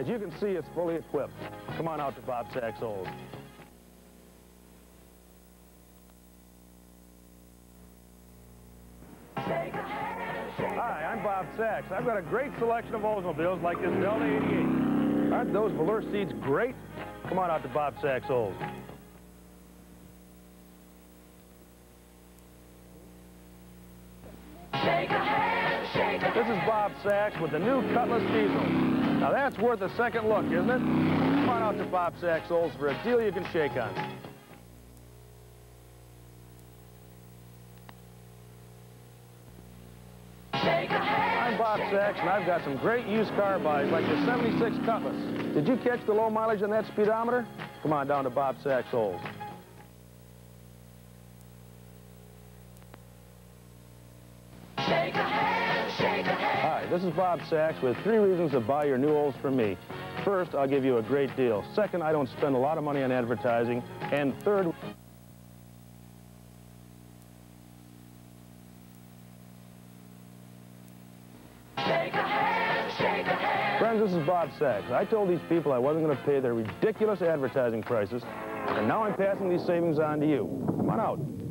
As you can see, it's fully equipped. Come on out to Bob Sachs Olds. Hi, I'm Bob Sachs. I've got a great selection of Oldsmobiles like this Delta 88. Aren't those velour seats great? Come on out to Bob Sachs Olds. This is Bob Sachs with the new Cutlass Diesel. Now that's worth a second look, isn't it? Come on out to Bob Sachs Olds for a deal you can shake on. I'm Bob Sachs, and I've got some great used car buys like the 76 Cutlass. Did you catch the low mileage on that speedometer? Come on down to Bob Sachs Olds. Hi, this is Bob Sachs with 3 reasons to buy your new Olds from me. First, I'll give you a great deal. Second, I don't spend a lot of money on advertising. And third, friends, this is Bob Sachs. I told these people I wasn't going to pay their ridiculous advertising prices, and now I'm passing these savings on to you. Come on out.